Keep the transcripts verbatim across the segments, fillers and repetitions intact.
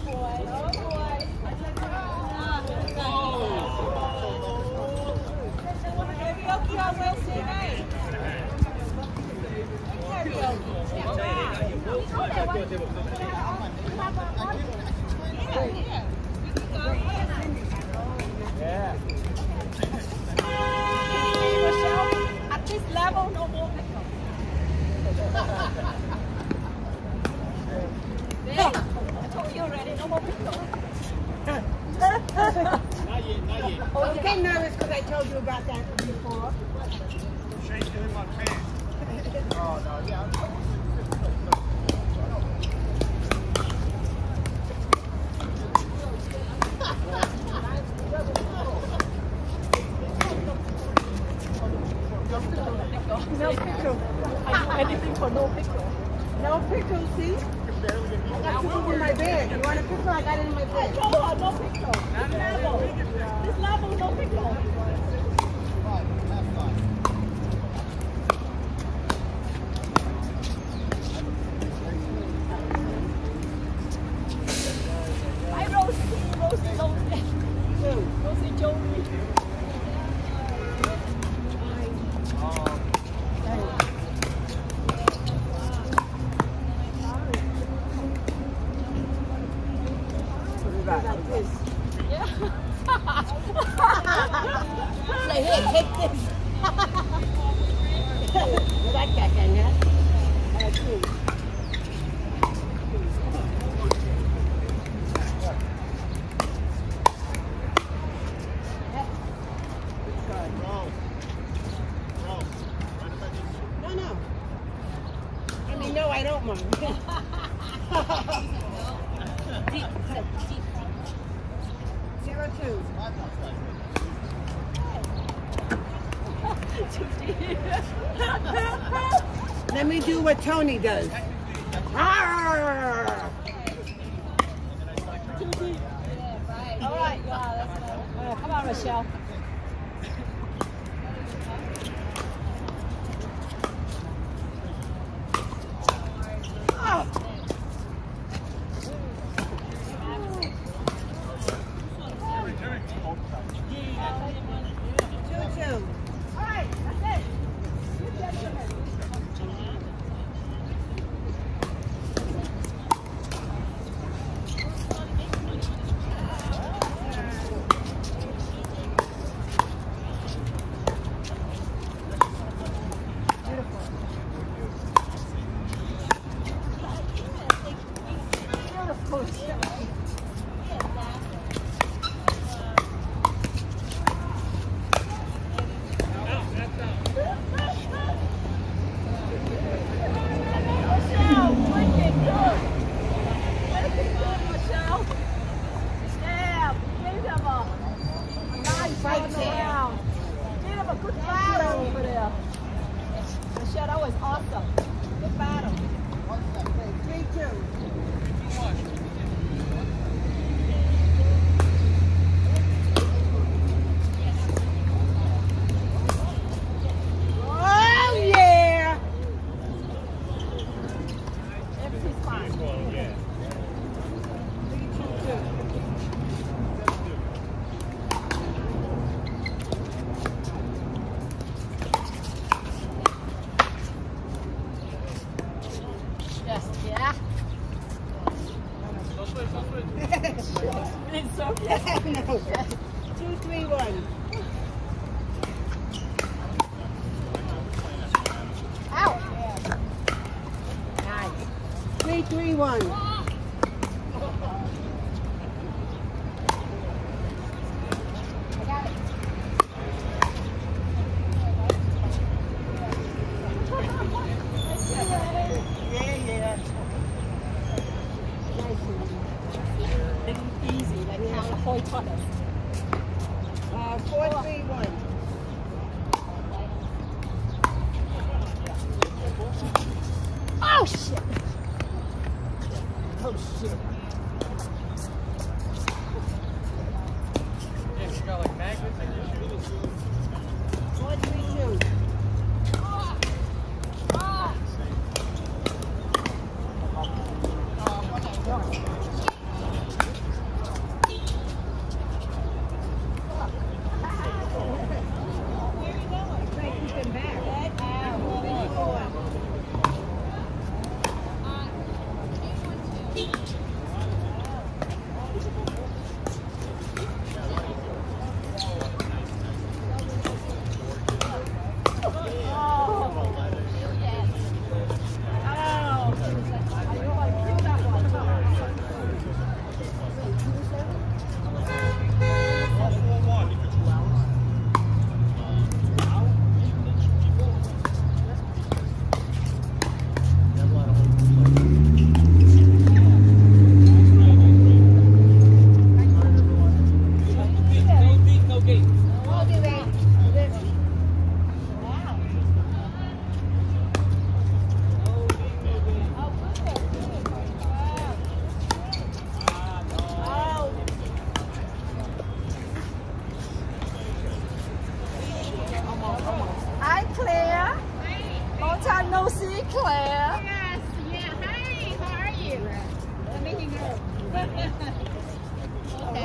Yeah. At this level, no more pickle. I told you already, no more pickle. Not yet, not yet. Oh, you get nervous because I told you about that before. Shane's doing my pants. Oh, no, yeah. No pickle. I do anything for no pickle. No pickle, see? I got pickle in my bed. You want a pickle? I got it in my bed. No, no pickle. This level. This level, no pickle. Hi, Rosie. Rosie, Rosie. Rosie Joey. Like this. Yeah. Say, hey, take this. You like that, then, yeah? Uh, two. No, no. I mean, no, I don't mind. Zero two. Let me do what Tony does. Arrgh! All right, yeah, let's go. Uh, come on, Rochelle. Oh. Two, two. All right, that's it. Good gentlemen. Michelle, that was awesome. Good battle. Three, two. Oh, yeah. Everything's fine. Yeah. Three, two, two. Yes, yeah. It's so good. No. Two, three, one. Out. Nice. Three, three, one. I got it. Yeah, yeah. Nice one. Make it easy, like how the Hoy taught us. Uh, four, three, one. Oh shit! Oh shit! Yeah, she got like magnets in your shoes. Four, three, two. Okay.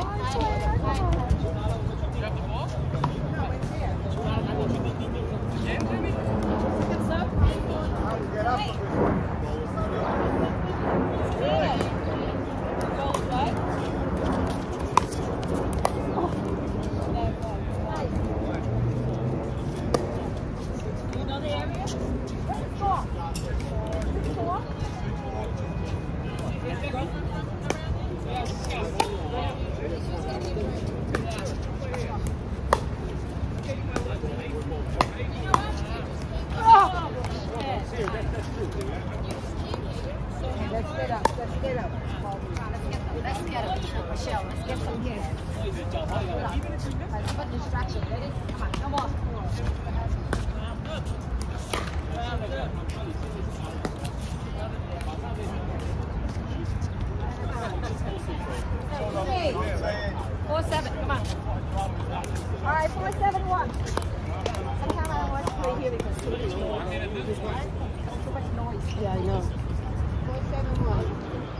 Let's get up. Let's get up. Let's get it, Michelle. Let's get some here. Put distraction. Ready? Come on, come on. Hey, four seven. Come on. All right, four seven one. Sometimes I don't want to play here because too much noise. Too much noise. Yeah, I know. Four seven one.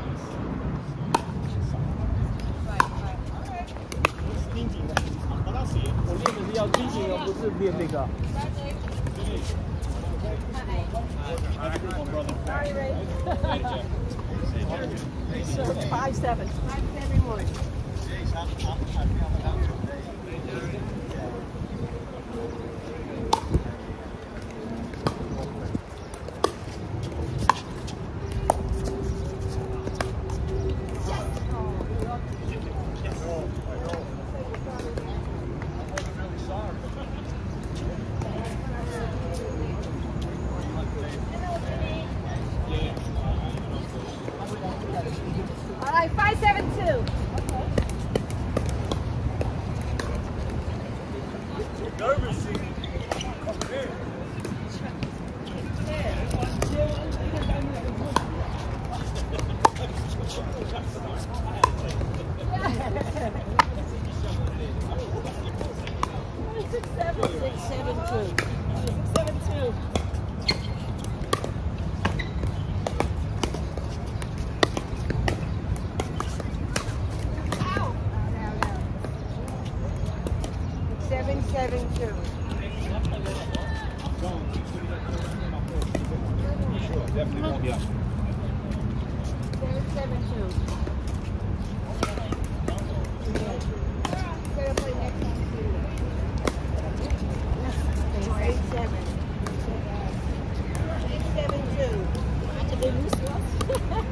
Sorry, Ray. Five seven. Five seven one. All right, five seven two. Nervous. Six seven six seven two. Six seven two. Seven seven two. Definitely, yeah. Seven seven two. Gotta play next time too. Eight seven. Eight seven two. I to be loose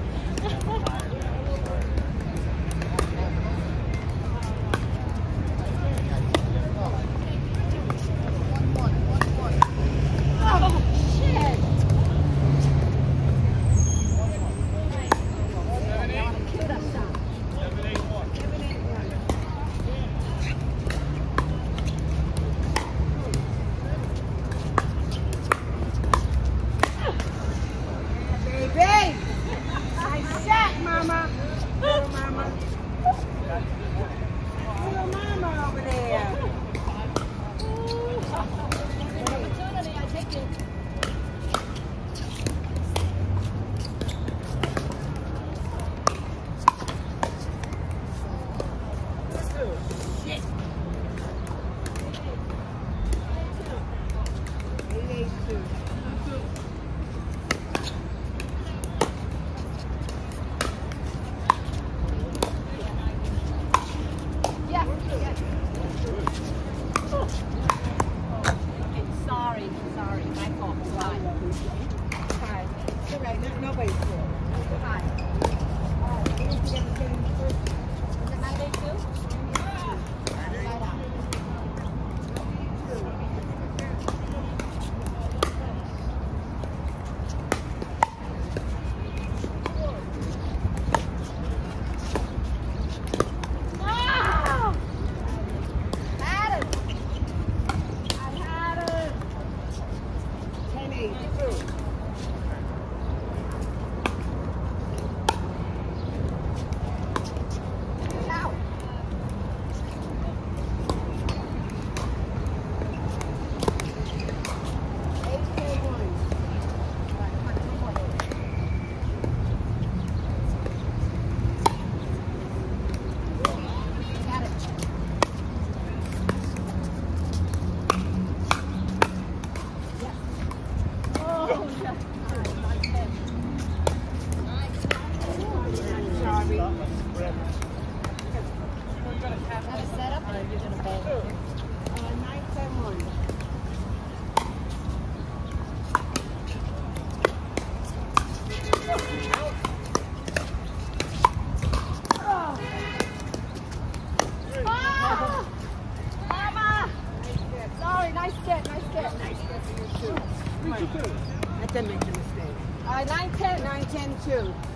two.